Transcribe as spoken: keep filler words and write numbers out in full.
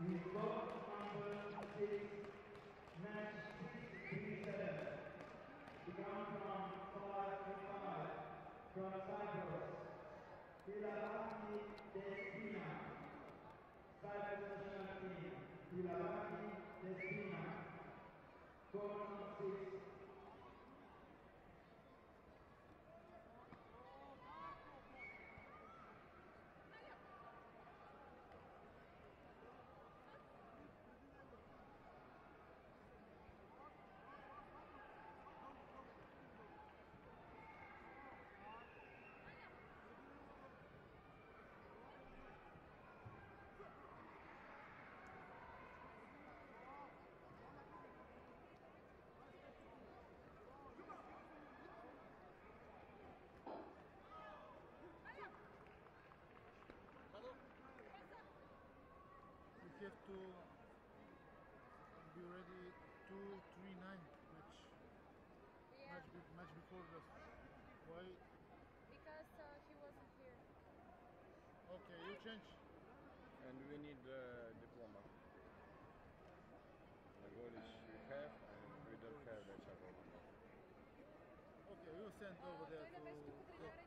We got number six, match six three seven. He comes from five three five from Cyprus. Ilaraki Despina. Cyprus national team. Ilaraki Despina. Court six. We have to be ready two three nine match. Yeah. Match, be, match before this. Why? Because uh, he wasn't here. Okay, you change. And we need uh, diploma. The goalies we have, and we don't have the Chaco. Okay, you send over there to. to